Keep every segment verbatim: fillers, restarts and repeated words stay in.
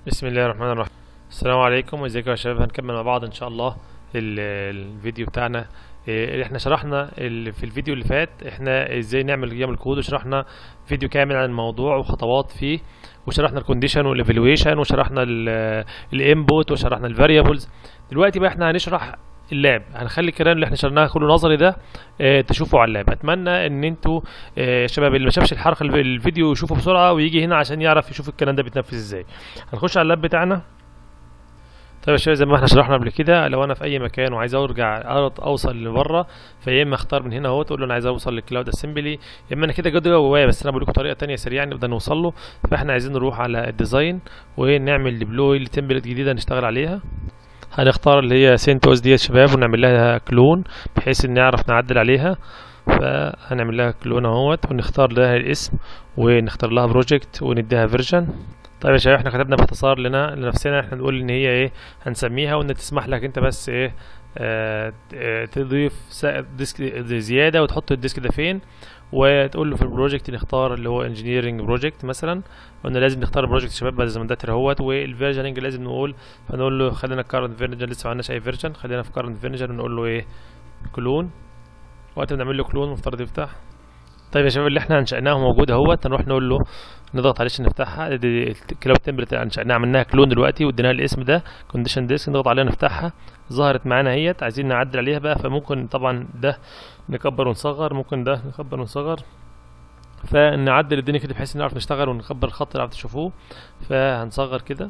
بسم الله الرحمن الرحيم. السلام عليكم، ازيكم يا شباب؟ هنكمل مع بعض ان شاء الله ال- الفيديو بتاعنا. إيه، احنا شرحنا ال- في الفيديو اللي فات احنا ازاي نعمل قيم الكود، وشرحنا فيديو كامل عن الموضوع وخطوات فيه، وشرحنا الكونديشن والايفالويشن، وشرحنا الانبوت، وشرحنا الفاريبلز. دلوقتي بقى احنا هنشرح اللاب، هنخلي الكلام اللي احنا شرحناه كله نظري ده اه تشوفوا على اللاب. اتمنى ان انتوا اه شباب اللي ما شافش الحلقه الفيديو يشوفه بسرعه ويجي هنا عشان يعرف يشوف الكلام ده بيتنفذ ازاي. هنخش على اللاب بتاعنا. طيب يا شباب، زي ما احنا شرحنا قبل كده، لو انا في اي مكان وعايز ارجع أرد- اوصل لبره، فيا اما اختار من هنا اهو تقول له انا عايز اوصل للكلاود اسمبلي، يا اما انا كده جوه جوايا، بس انا بقول لكم طريقه تانية سريعه نقدر نوصل له. فاحنا عايزين نروح على الديزاين ونعمل ديبلوي لتمبلت جديده نشتغل عليها. هنختار اللي هي سينتوز دي يا شباب، ونعمل لها كلون بحيث ان نعرف نعدل عليها. فهنعمل لها كلون اهوت، ونختار لها الاسم، ونختار لها بروجكت، ونديها فيرجن. طيب يا شباب، احنا كتبنا باختصار لنا لنفسنا، احنا نقول ان هي ايه هنسميها، وان تسمح لك انت بس ايه آه آه، تضيف ديسك زياده، وتحط الديسك ده فين، وتقول له في البروجكت نختار اللي هو انجينيرنج بروجكت مثلا. قلنا لازم نختار البروجكت يا شباب بعد زمن ده اهوت. والفيرجننج لازم نقول، فنقول له خلينا كارنت فيرجن، لسه ما عندناش اي فيرجن، خلينا في كارنت فيرجن، ونقول له ايه كلون. وقت ما نعمل له كلون مفترض يفتح. طيب يا شباب، اللي احنا انشأناه موجود اهوت، هنروح نقول له نضغط عليه عشان نفتحها. دي الكلاود تمبلت انشأناها، عملناها كلون دلوقتي واديناها الاسم ده كونديشن ديسك، نضغط عليها نفتحها. ظهرت معانا اهيت، عايزين نعدل عليها بقى، فممكن طبعا ده نكبر ونصغر، ممكن ده نكبر ونصغر، فنعدل الدنيا كده بحيث نعرف نشتغل، ونكبر الخط اللي عارف تشوفوه. فهنصغر كده.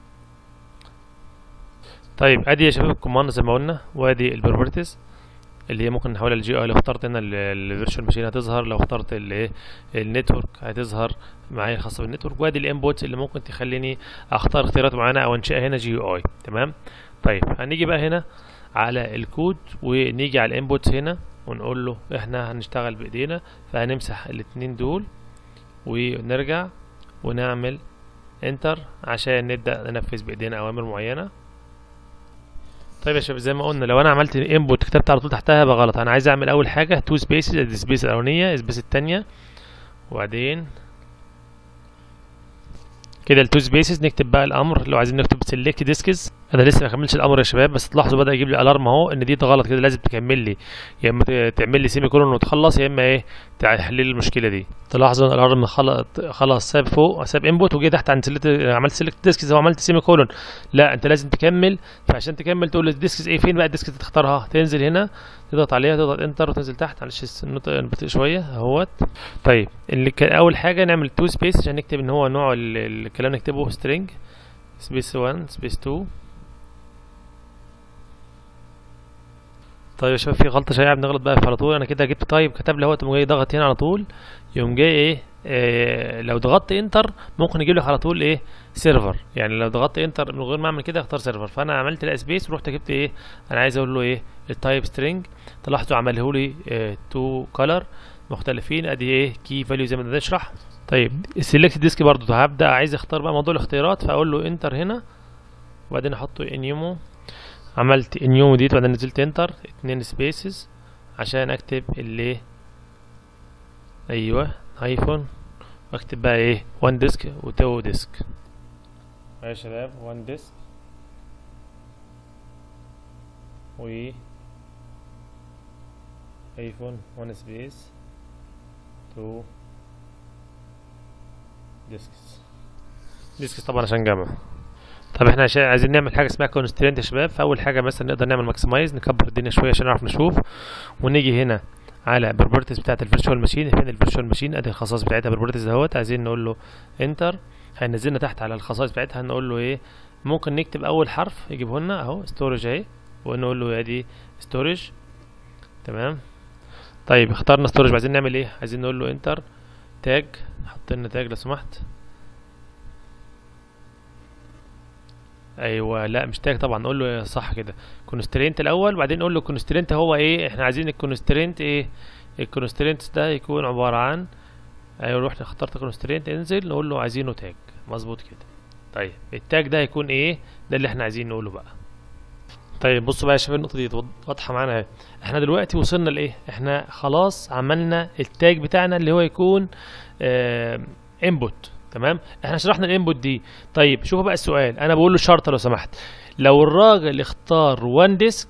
طيب ادي يا شباب الكوماند زي ما قلنا، وادي البروبرتيز اللي هي ممكن نحولها للجي اي. لو اخترت هنا الفيرتشوال ماشين هتظهر، لو اخترت الايه النتورك هتظهر معايا الخاصه بالنتورك. وادي الانبوتس اللي ممكن تخليني اختار اختيارات معينه او انشئها هنا جي يو اي. تمام. طيب هنيجي بقى هنا على الكود، ونيجي على الانبوتس هنا، ونقول له احنا هنشتغل بايدينا، فهنمسح الاتنين دول ونرجع ونعمل انتر عشان نبدا ننفذ بايدينا اوامر معينه. طيب يا شباب، زي ما قلنا لو انا عملت انبوت كتبت على طول تحتها يبقى غلط. انا عايز اعمل اول حاجه تو سبيسز، ادي سبيس الاولانيه، سبيس الثانيه، وبعدين كده التو سبيسز. نكتب بقى الامر لو عايزين نكتب سيلكت ديسكس. انا لسه ما كملتش الامر يا شباب، بس تلاحظوا بدا يجيب لي الارم اهو ان دي غلط كده، لازم تكمل لي، يا اما تعمل لي سيمي كولون وتخلص، يا اما ايه تحل لي المشكله دي. تلاحظوا ان الارم خلص خلاص ساب فوق، ساب انبوت وجه تحت عند سيلكت، عملت سيلكت ديسكس وعملت سيمي كولون. لا انت لازم تكمل. فعشان تكمل تقول الديسكس ايه، فين بقى الديسك اللي تختارها، تنزل هنا تضغط عليها، تضغط انتر وتنزل تحت. معلش النقطه بطيء شويه اهوت. طيب اللي كان اول حاجه نعمل تو سبيس عشان نكتب ان هو نوع الكلام نكتبه سترينج، سبيس واحد سبيس اتنين. طيب يا شباب، في غلطه شائعه بنغلط بقى على طول. انا كده جبت طيب كتب لي اهوت، يقوم جاي ضغط هنا على طول، يقوم جاي ايه آه لو ضغطت انتر ممكن يجيب لك على طول ايه سيرفر. يعني لو ضغطت انتر من غير ما اعمل كده اختار سيرفر. فانا عملت لا سبيس ورحت جبت ايه انا عايز اقول له ايه التايب سترينج. تلاحظوا عمله لي آه تو كلر مختلفين، ادي ايه كي فاليو زي ما بنشرح. طيب السيلكت ديسك برضو هبدا عايز اختار بقى موضوع الاختيارات، فاقول له انتر هنا، وبعدين احطه انيومو. عملت انيومو ديت، وبعدين نزلت انتر اتنين سبيسز عشان اكتب اللي ايوه هايفون، واكتب بقى ايه وان ديسك وتو ديسك. يا شباب وان ديسك و ايفون وان سبيس تو ديسكس. ديسكس طبعا عشان جمع. طب احنا عشان عايزين نعمل حاجه اسمها كونسترينت يا شباب. فاول حاجه مثلا نقدر نعمل ماكسمايز، نكبر الدنيا شويه عشان نعرف نشوف، ونيجي هنا على البروبرتيز بتاعت الفيرتشوال ماشين. فين الفيرتشوال ماشين؟ ادي الخصائص بتاعتها البروبرتيز اهوت. عايزين نقول له انتر، هينزلنا تحت على الخصائص بتاعتها. نقول له ايه ممكن نكتب اول حرف يجيبه لنا اهو ستورج اهي، ونقول له ادي ستورج. تمام. طيب اخترنا ستورج، عايزين نعمل ايه؟ عايزين نقول له انتر تاج، حط لنا تاج لو سمحت. ايوه لا مش تاج طبعا، نقول له صح كده كونسترينت الاول، وبعدين نقول له كونسترينت هو ايه. احنا عايزين الكونسترينت ايه، الكونسترينت ده يكون عباره عن ايوه رحنا اخترت كونسترينت، انزل نقول له عايزينه تاج. مظبوط كده. طيب التاج ده هيكون ايه، ده اللي احنا عايزين نقوله بقى. طيب بصوا بقى يا شباب، النقطه دي واضحه معانا اهي. احنا دلوقتي وصلنا لايه، احنا خلاص عملنا التاج بتاعنا اللي هو يكون انبوت. تمام. احنا شرحنا الانبوت دي. طيب شوفوا بقى السؤال، انا بقول له شرط لو سمحت، لو الراجل اختار وان ديسك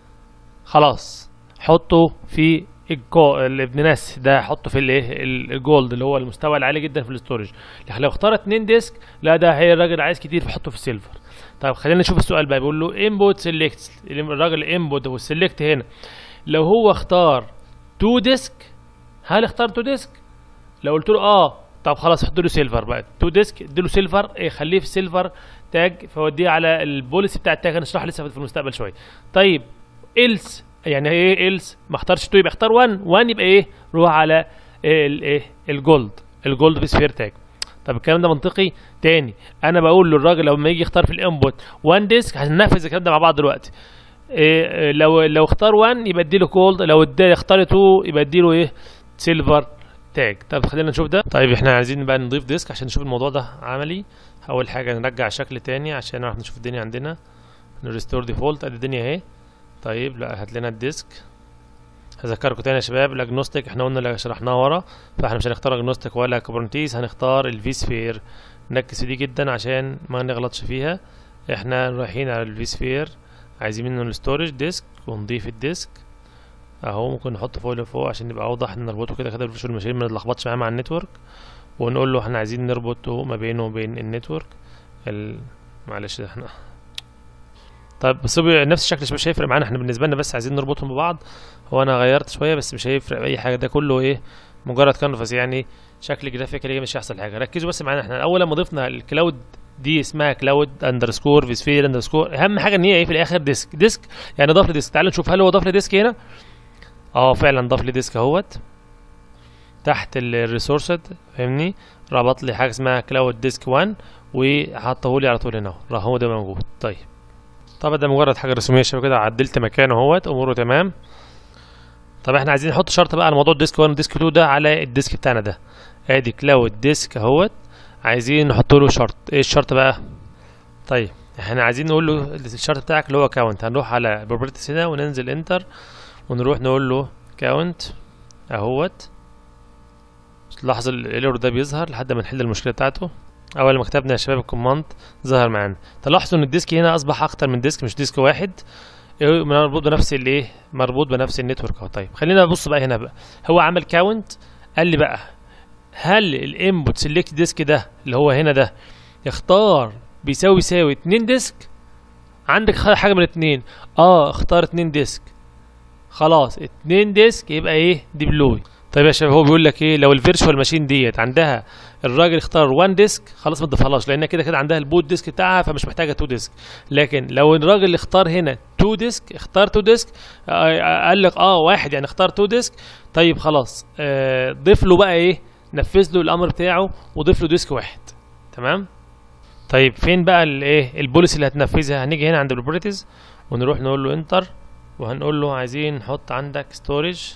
خلاص حطه في الابن ناس ده، حطه في الايه الجولد اللي هو المستوى العالي جدا في الاستورج. لكن لو اختار اتنين ديسك لا، ده هي الراجل عايز كتير فحطه في السيلفر. طيب خلينا نشوف السؤال بقى، بيقول له انبوت سيلكت، الراجل انبوت والسيلكت هنا لو هو اختار تو ديسك، هل اختار تو ديسك؟ لو قلت له اه طب خلاص حط له سيلفر بقى، تو ديسك اديله سيلفر، ايه خليه في السيلفر تاج، فوديه على البوليسي بتاع التاج، هنشرحها لسه في المستقبل شويه. طيب إلس يعني ايه إلس؟ ما اختارش تو يبقى اختار واحد، واحد يبقى ايه؟ روح على الايه الجولد، الجولد في سفير تاج. طب الكلام ده منطقي؟ تاني انا بقول للراجل لما يجي يختار في الانبوت واحد ديسك، هننفذ الكلام ده مع بعض دلوقتي. إيه لو لو اختار واحد يبقى اديله جولد، لو ادى اختار اتنين يبقى اديله ايه؟ سيلفر تاج. طب خلينا نشوف ده. طيب احنا عايزين بقى نضيف ديسك عشان نشوف الموضوع ده عملي. اول حاجه نرجع شكل تاني عشان نعرف نشوف الدنيا عندنا، نريستور ديفولت، ادي الدنيا اهي. طيب لا هات لنا الديسك. هذكركم تاني يا شباب الاجنوستيك احنا قلنا اللي شرحناه ورا، فاحنا مش هنختار اجنوستيك ولا كوبرنتيز، هنختار الفي سفير. نركز في دي جدا عشان ما نغلطش فيها. احنا رايحين على الفي سفير، عايزين منه الستورج ديسك ونضيف الديسك اهو، ممكن نحطه فوق لفوق عشان يبقى اوضح، نربطه كده كده بالفيرشوال ماشين ما نتلخبطش معاه مع النتورك، ونقول له احنا عايزين نربطه ما بينه وبين النتورك ال... معلش ده احنا طيب بس نفس الشكل مش هيفرق معانا، احنا بالنسبه لنا بس عايزين نربطهم ببعض. هو انا غيرت شويه بس مش هيفرق باي حاجه، ده كله ايه مجرد كانفاس يعني شكل جرافيكالي مش هيحصل حاجه. ركزوا بس معانا، احنا اول لما ضفنا الكلاود دي اسمها كلاود اندرسكور في سفير اندرسكور، اهم حاجه ان هي ايه في الاخر ديسك، ديسك يعني ضاف لي ديسك. تعالوا نشوف هل هو ضاف لي ديسك هنا. اه فعلا ضاف لي ديسك اهوت تحت الريسورسد، فاهمني، ربط لي حاجه اسمها كلاود ديسك واحد وحطه لي على طول هنا راح هو ده موجود. طيب طبعا ده مجرد حاجه رسوميه شباب كده، عدلت مكانه اهوت اموره تمام. طب احنا عايزين نحط شرط بقى على موضوع الديسك واحد وديسك اتنين ده على الديسك بتاعنا ده، ادي كلاود ديسك اهوت، عايزين نحط له شرط. ايه الشرط بقى؟ طيب احنا عايزين نقول له الشرط بتاعك اللي هو كاونت، هنروح على بروبرتيز هنا وننزل انتر ونروح نقول له كاونت اهوت. تلاحظ الايرور ده بيظهر لحد ما نحل المشكله بتاعته. اول ما كتبنا يا شباب الكوماند ظهر معانا. تلاحظوا ان الديسك هنا اصبح اكتر من ديسك مش ديسك واحد، مربوط بنفس الايه مربوط بنفس النتورك اهو. طيب خلينا نبص بقى هنا بقى، هو عمل كاونت قال لي بقى هل الانبوت سيلكت ديسك ده اللي هو هنا ده اختار بيساوي بيساوي اتنين ديسك؟ عندك حاجه من اتنين، اه اختار اتنين ديسك، خلاص اتنين ديسك يبقى ايه ديبلوي. طيب يا شباب هو بيقول لك ايه، لو الفيرتشوال ماشين ديت عندها الراجل اختار واحد ديسك خلاص ما تضيفهاش لان كده كده عندها البوت ديسك بتاعها فمش محتاجه اتنين ديسك. لكن لو الراجل اختار هنا اتنين ديسك، اختار اتنين ديسك، آه قال لك اه واحد يعني اختار اتنين ديسك، طيب خلاص آه ضيف له بقى ايه، نفذ له الامر بتاعه وضيف له ديسك واحد. تمام. طيب فين بقى الايه البوليسي اللي هتنفذها؟ هنيجي هنا عند البروبرتيز ونروح نقول له انتر وهنقول له عايزين نحط عندك ستورج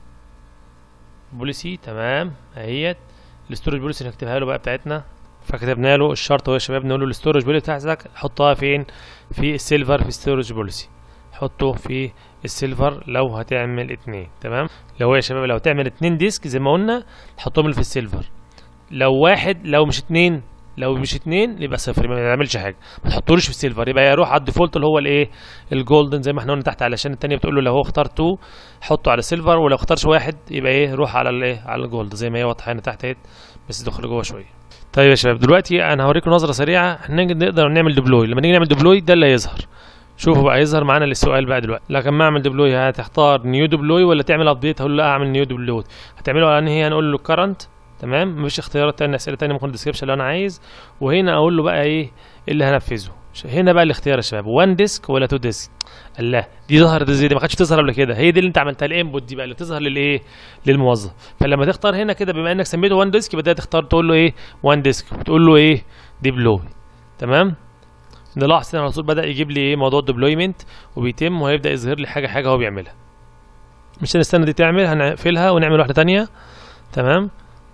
بوليسي. تمام اهيت الستورج بوليسي اللي هنكتبها له بقى بتاعتنا، فكتبنا له الشرط اهو يا شباب، نقول له الستورج بوليسي بتاعتك حطها فين؟ في السيلفر في الستورج بوليسي، حطه في السيلفر لو هتعمل اتنين. تمام. لو يا شباب لو تعمل اتنين ديسك زي ما قلنا حطهم في السيلفر، لو واحد لو مش اتنين لو مش اتنين يبقى صفر ما يعملش حاجه، ما تحطولوش في السيلفر، يبقى يروح على الديفولت اللي هو الايه الجولدن زي ما احنا قلنا تحت، علشان الثانيه بتقول له لو هو اختار اتنين حطه على السيلفر ولو اختارش واحد يبقى ايه روح على الايه على الجولد زي ما هي واضحه هنا تحت اهي، بس دخل جوه شويه. طيب يا شباب دلوقتي انا هوريكم نظره سريعه، احنا نقدر نعمل ديبلوي. لما نيجي نعمل ديبلوي ده اللي هيظهر، شوفوا بقى يظهر معانا للسؤال بقى دلوقتي. لكن ما اعمل ديبلوي هتختار نيو ديبلوي ولا تعمل ابديت؟ هقول له لا اعمل نيو ديبلوي. هتعمله على ان هي هنقول له كرنت. تمام. مفيش اختيارات تانية، اسئله تانية ممكن ديسكريبشن لو انا عايز، وهنا اقول له بقى ايه اللي هنفذه. هنا بقى الاختيار يا شباب واحد ديسك ولا اتنين ديسك. الله دي ظهرت ازاي؟ دي ما كانتش تظهر قبل كده، هي دي اللي انت عملتها الانبوت دي بقى اللي تظهر للايه للموظف. فلما تختار هنا كده بما انك سميته واحد ديسك يبقى ده تختار تقول له ايه واحد ديسك وتقول له ايه ديبلوي. تمام. نلاحظ هنا على طول بدا يجيب لي ايه موضوع الديبلويمنت وبيتم وهيبدا يظهر لي حاجه حاجه هو بيعملها. مش هنستنى دي تعمل، هنقفلها ونعمل واحده ثانيه. تمام.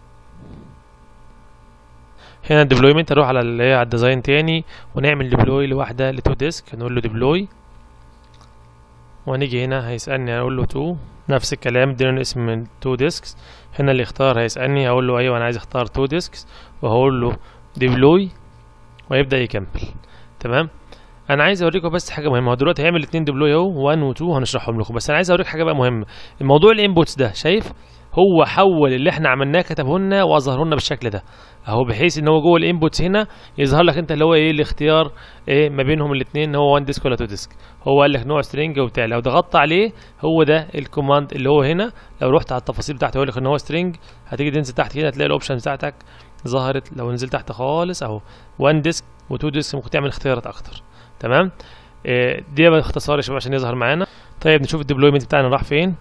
هنا الديبلويمنت هنروح على اللي هي على الديزاين تاني ونعمل ديبلوي لواحده لتو ديسك، نقول له ديبلوي ونيجي هنا هيسألني هقول له تو، نفس الكلام ادينا اسم من تو ديسكس. هنا اللي يختار هيسألني هقول له ايوه انا عايز اختار تو ديسكس، وهقول له ديبلوي ويبدأ يكمل. تمام. انا عايز اوريكم بس حاجه مهمه. هو دلوقتي هيعمل اتنين ديبلوي اهو، واحد و اتنين هنشرحهم لكم، بس انا عايز اوريك حاجه بقى مهمه. الموضوع الانبوتس ده، شايف هو حول اللي احنا عملناه كتبه لنا واظهره لنا بالشكل ده اهو، بحيث ان هو جوه الانبوتس هنا يظهر لك انت اللي هو ايه الاختيار ايه ما بينهم الاثنين، هو واحد ديسك ولا تو ديسك. هو قال لك نوع سترينج وبتاع، لو ضغطت عليه هو ده الكوماند اللي هو هنا. لو رحت على التفاصيل بتاعته يقول لك ان هو سترينج، هتيجي تنزل تحت كده هتلاقي الاوبشن بتاعتك ظهرت. لو نزلت تحت خالص اهو واحد ديسك و2 ديسك، ممكن تعمل اختيارات اكتر. تمام. إيه دي باختصار يا شباب عشان يظهر معانا. طيب نشوف الديبلويمنت بتاعنا راح فين.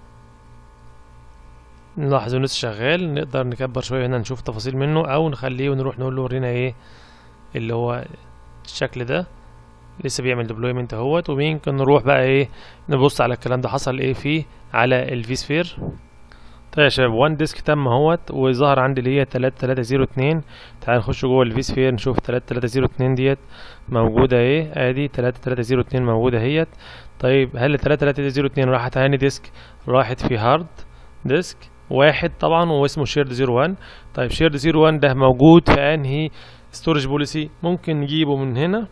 نلاحظ انه لسه شغال، نقدر نكبر شويه هنا نشوف تفاصيل منه، او نخليه ونروح نقول له ورينا ايه اللي هو الشكل ده لسه بيعمل ديبلويمنت اهوت. وممكن نروح بقى ايه نبص على الكلام ده حصل ايه فيه على الفي سفير. طيب يا شباب واحد ديسك تم اهوت، وظهر عندي اللي هي تلاتة تلاتة صفر اتنين. تعال نخش جوه الفي سفير نشوف تلاتة تلاتة صفر اتنين ديت موجوده ايه. ادي تلاتة تلاتة صفر اتنين موجوده اهيت. طيب هل تلاتة تلاتة صفر اتنين راحت هاني ديسك؟ راحت في هارد ديسك واحد طبعا واسمه شيرد صفر واحد. طيب شيرد صفر واحد ده موجود في انهي ستورج بوليسي؟ ممكن نجيبه من هنا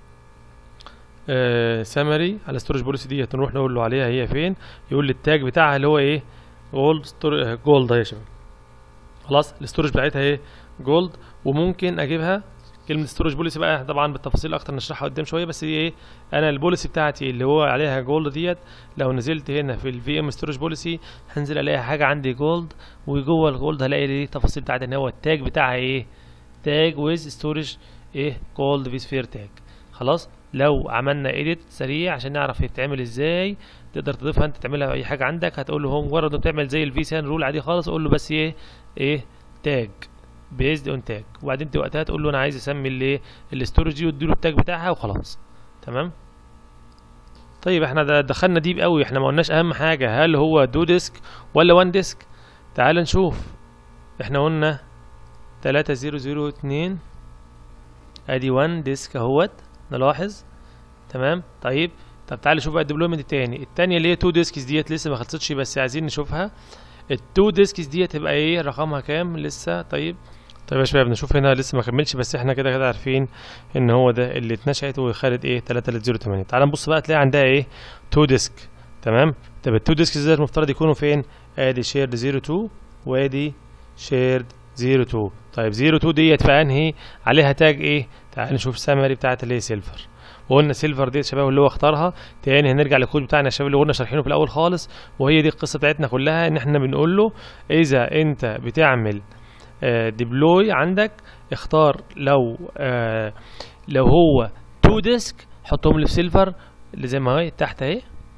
آه سمري على ستورج بوليسي ديت، نروح نقول له عليها هي فين. يقول لي التاج بتاعها اللي هو ايه جولد ستور جولد يا شباب. خلاص الاستورج بتاعتها ايه جولد. وممكن اجيبها كلمه ستورج بوليسي بقى طبعا بالتفاصيل اكتر نشرحها قدام شويه، بس دي ايه انا البوليسي بتاعتي اللي هو عليها جولد ديت. لو نزلت هنا في الفي ام ستورج بوليسي هنزل الاقي حاجه عندي جولد، وجوه الجولد هلاقي دي التفاصيل بتاعتها ان هو التاج بتاعها ايه تاج ويز ستورج ايه جولد في سفير تاج. خلاص لو عملنا ايديت سريع عشان نعرف هي بتتعمل ازاي، تقدر تضيفها انت تعملها اي حاجه عندك. هتقول له هو مجرد انه بتعمل زي الفي سان رول عادي خالص، قول له بس ايه ايه تاج بيزد اون تاج، وبعدين انت وقتها تقول له انا عايز اسمي الايه الاستورج دي واديله التاج بتاعها وخلاص. تمام. طيب احنا دخلنا ديب قوي، احنا ما قلناش اهم حاجه هل هو دو ديسك ولا وان ديسك. تعال نشوف. احنا قلنا تلاتة صفر صفر اتنين ادي واحد ديسك اهوت نلاحظ. تمام. طيب طب تعالى نشوف بقى الديبلويمنت التاني. التانية اللي هي تو ديسكس ديت لسه ما خلصتش بس عايزين نشوفها. التو ديسكس ديت تبقى ايه رقمها كام لسه؟ طيب طيب يا شباب نشوف هنا لسه ما كملش، بس احنا كده كده عارفين ان هو ده اللي اتنشأت وخدت ايه تلاتة تلاتة صفر تمانية. تعال نبص بقى تلاقي عندها ايه تو ديسك. تمام. طب التو ديسكس ديت المفترض يكونوا فين؟ ادي شيرد صفر اتنين وادي شيرد صفر اتنين. طيب صفر اتنين ديت في انهي عليها تاج ايه؟ تعال نشوف سمري بتاعت اللي هي سيلفر. وقلنا سيلفر دي يا شباب اللي هو اختارها. تاني هنرجع للكود بتاعنا يا شباب اللي قلنا شارحينه في الاول خالص، وهي دي القصه بتاعتنا كلها، ان احنا بنقول له اذا انت بتعمل آه ديبلوي عندك اختار لو آه لو هو تو ديسك حطهم لي في سيلفر اللي زي ما هي تحت اهي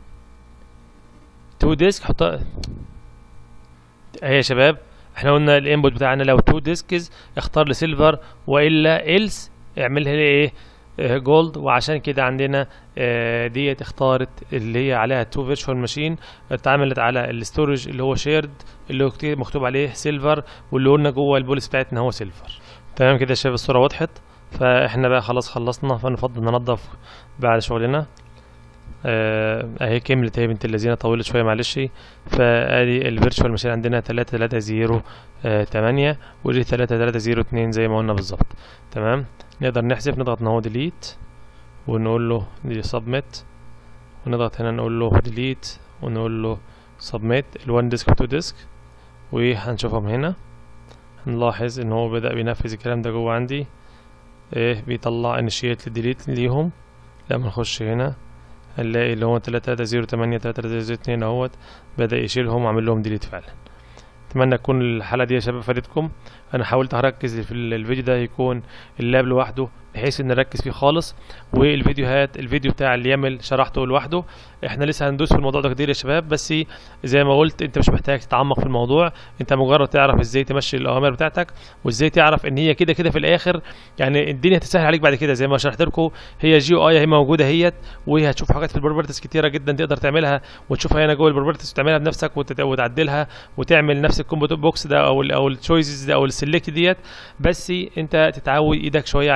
تو ديسك حطها اهي يا شباب. احنا قلنا الانبوت بتاعنا لو تو ديسكز اختار لسيلفر، والا إلس اعملها لي ايه جولد. وعشان كده عندنا آه ديت اختارت اللي هي عليها تو فيرتشوال ماشين، اتعملت على الاستورج اللي هو شيرد اللي هو مكتوب عليه سيلفر، واللي قلنا جوه البوليس بتاعتنا هو سيلفر. تمام كده يا شباب الصوره وضحت. فاحنا بقى خلاص خلصنا، فنفضل ننضف بعد شغلنا. آه اهي كملت اهي بنت اللذينه، طولت شويه معلش. فادي الفيرتشوال ماشين عندنا تلاتة تلاتة صفر تمانية ودي تلاتة تلاتة صفر اتنين زي ما قلنا بالظبط. تمام. نقدر نحذف، نضغط ان هو ديليت ونقول له دي سبميت، ونضغط هنا نقول له ديليت ونقول له سبميت الوان ديسك وتو ديسك، وهنشوفهم هنا. هنلاحظ ان هو بدأ بينفذ الكلام ده جوه عندي. ايه بيطلع انيشيت للديليت ليهم. لما نخش هنا هنلاقي اللي هو تلاتة تلاتة صفر تمانية تلاتة تلاتة صفر اتنين اهوت بدأ يشيلهم وعمل لهم ديليت فعلا. اتمنى تكون الحلقه دي يا شباب فادتكم. انا حاولت اركز في الفيديو ده يكون اللاب لوحده بحيث ان نركز فيه خالص، والفيديوهات الفيديو بتاع اللي يعمل شرحته لوحده. احنا لسه هندوس في الموضوع ده كتير يا شباب، بس زي ما قلت انت مش محتاج تتعمق في الموضوع، انت مجرد تعرف ازاي تمشي الاوامر بتاعتك، وازاي تعرف ان هي كده كده في الاخر يعني الدنيا هتسهل عليك بعد كده. زي ما شرحت لكم هي جي او اي هي موجوده اهيت، وهي هتشوف حاجات في البروبرتيز كتيره جدا تقدر تعملها وتشوفها هنا جوه البروبرتيز وتعملها بنفسك وتعدلها وتعمل نفس الكومبو بوكس ده او ال او التشويسز ده او السلكت ديت. بس انت تتعود ايدك شويه على الكوماند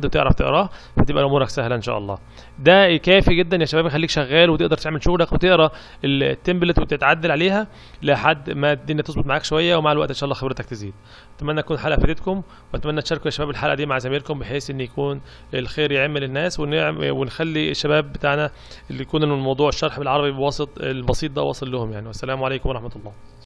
حد وتعرف تقراه، فتبقى امورك سهله ان شاء الله. ده كافي جدا يا شباب، يخليك شغال وتقدر تعمل شغلك وتقرا التمبلت وتتعدل عليها لحد ما الدنيا تظبط معاك شويه، ومع الوقت ان شاء الله خبرتك تزيد. اتمنى تكون الحلقه فادتكم، واتمنى تشاركوا يا شباب الحلقه دي مع زمايلكم، بحيث ان يكون الخير يعم للناس، ونخلي الشباب بتاعنا اللي يكون الموضوع الشرح بالعربي البسيط البسيط ده واصل لهم يعني. والسلام عليكم ورحمه الله.